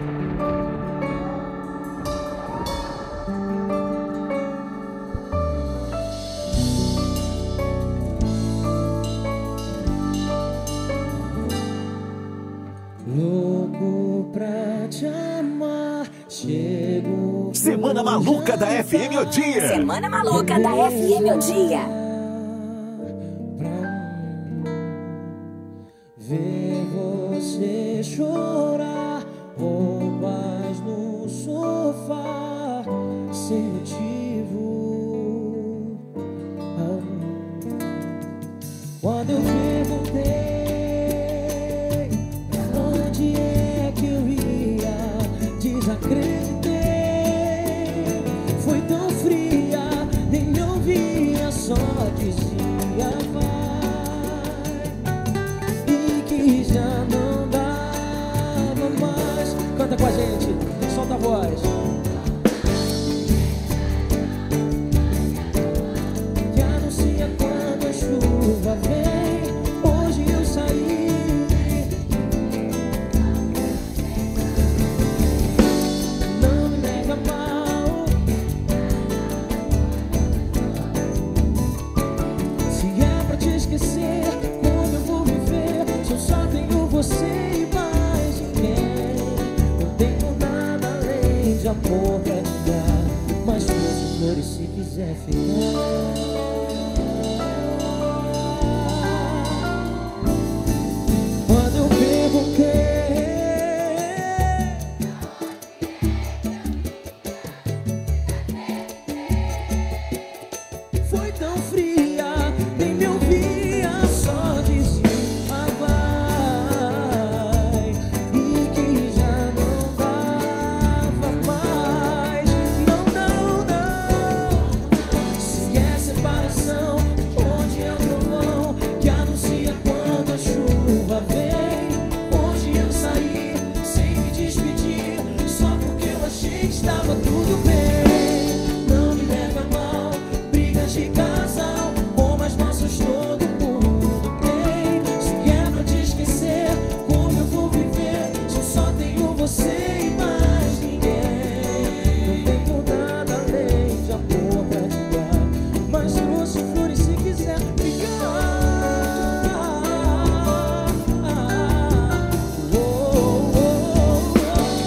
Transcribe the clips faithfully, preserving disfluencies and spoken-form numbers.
Louco pra te amar, chego. Semana Maluca da F M O Dia. Semana Maluca da F M O Dia. Ver você chorar, com paz no sofá, sem motivo. Ah. Quando eu perguntei onde é que eu ia, desacreditei. Foi tão fria, nem me ouvia, só dizia vai. E que já não dava mais. Canta com a gente, solta a voz. Que anuncia quando a chuva vem. Hoje eu saí. Não me leva mal. Se é pra te esquecer, como eu vou viver? Se eu só tenho você e mais ninguém. Não tenho nada além de amor pra te dar, mas trouxe flores se quiser ficar. Quando eu perguntei, foi tão fria, nem me ouvia, só dizia vai. E que já não dava mais. Não, não, não. Se é separação, onde é o trovão que anuncia quando a chuva vem? Hoje eu saí sem me despedir, só porque eu achei que estava tudo bem. Não me leva a mal, brigas de casal, como as nossas todo mundo tem. Se é pra te esquecer, como eu vou viver? Se eu só tenho você e mais ninguém. Não tenho nada além de amor pra te dar, mas trouxe flores se quiser ficar. Oh, oh, oh, oh.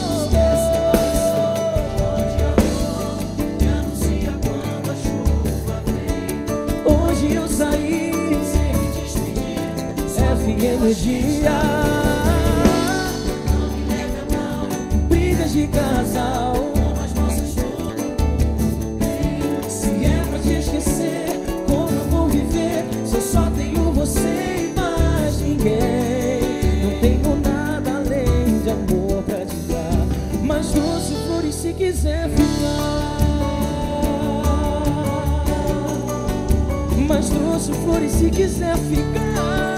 Onde é o trovão que anuncia quando a chuva vem? Hoje eu saí sem me despedir, F M O Dia. Não me leva a mal, brigas de casal, como as nossas todo mundo tem. Se é pra te esquecer, como eu vou viver? Se eu só tenho você e mais ninguém. Não tenho nada além de amor pra te dar, mas trouxe flores se quiser ficar. Mas trouxe flores se quiser ficar.